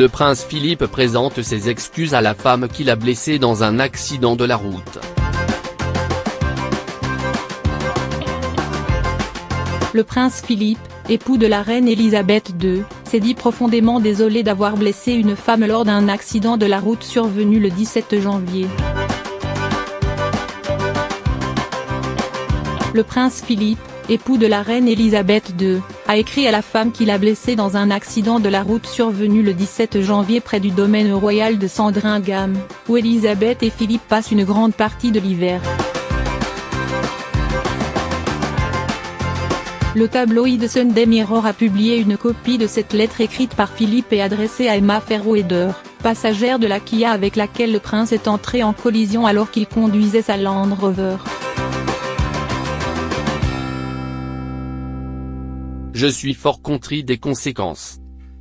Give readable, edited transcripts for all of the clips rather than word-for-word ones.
Le prince Philippe présente ses excuses à la femme qu'il a blessée dans un accident de la route. Le prince Philippe, époux de la reine Elisabeth II, s'est dit profondément désolé d'avoir blessé une femme lors d'un accident de la route survenu le 17 janvier. Le prince Philippe, époux de la reine Elisabeth II, a écrit à la femme qu'il a blessée dans un accident de la route survenu le 17 janvier près du domaine royal de Sandringham, où Elisabeth et Philippe passent une grande partie de l'hiver. Le tabloïd Sunday Mirror a publié une copie de cette lettre écrite par Philippe et adressée à Emma Fairweather, passagère de la Kia avec laquelle le prince est entré en collision alors qu'il conduisait sa Land Rover. Je suis fort contrit des conséquences.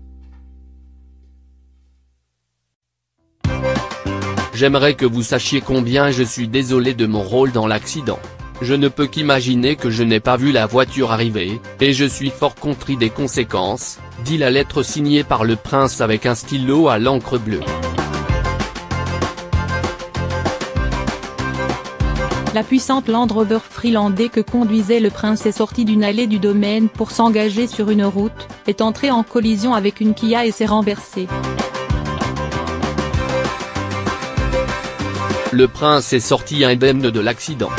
J'aimerais que vous sachiez combien je suis désolé de mon rôle dans l'accident. Je ne peux qu'imaginer que je n'ai pas vu la voiture arriver, et je suis fort contrit des conséquences, dit la lettre signée par le prince avec un stylo à l'encre bleue. La puissante Land Rover Freelander que conduisait le prince est sortie d'une allée du domaine pour s'engager sur une route, est entrée en collision avec une Kia et s'est renversée. Le prince est sorti indemne de l'accident.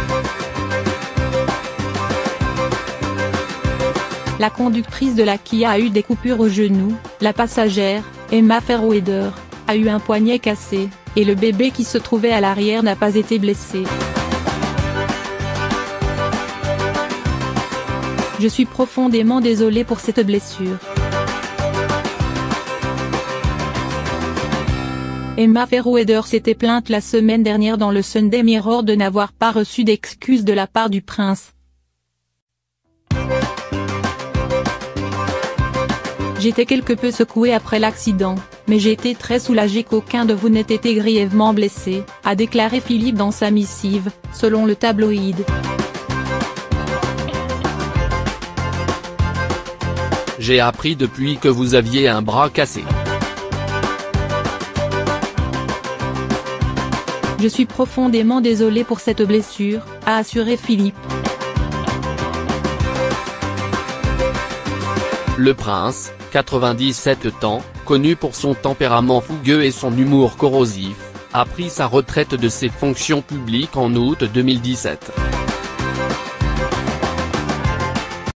La conductrice de la Kia a eu des coupures au genou, la passagère, Emma Fairweather, a eu un poignet cassé, et le bébé qui se trouvait à l'arrière n'a pas été blessé. Je suis profondément désolé pour cette blessure. Emma Fairweather s'était plainte la semaine dernière dans le Sunday Mirror de n'avoir pas reçu d'excuses de la part du prince. J'étais quelque peu secoué après l'accident, mais j'ai été très soulagé qu'aucun de vous n'ait été grièvement blessé, a déclaré Philippe dans sa missive, selon le tabloïd. J'ai appris depuis que vous aviez un bras cassé. Je suis profondément désolé pour cette blessure, a assuré Philippe. Le prince, 97 ans, connu pour son tempérament fougueux et son humour corrosif, a pris sa retraite de ses fonctions publiques en août 2017.